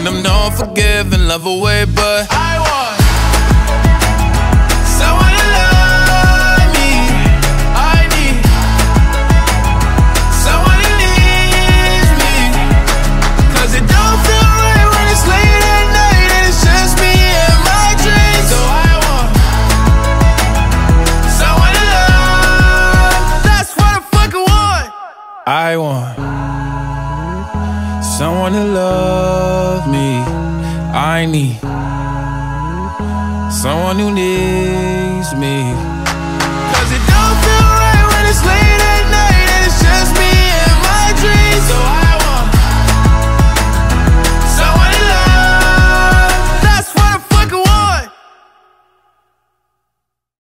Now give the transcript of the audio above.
them don't forgive and love away, but I want someone to love me. I need someone who needs me, 'cause it don't feel right when it's late at night and it's just me and my dreams. So I want someone to love. That's what I fucking want. I want someone to love me. I need someone who needs me.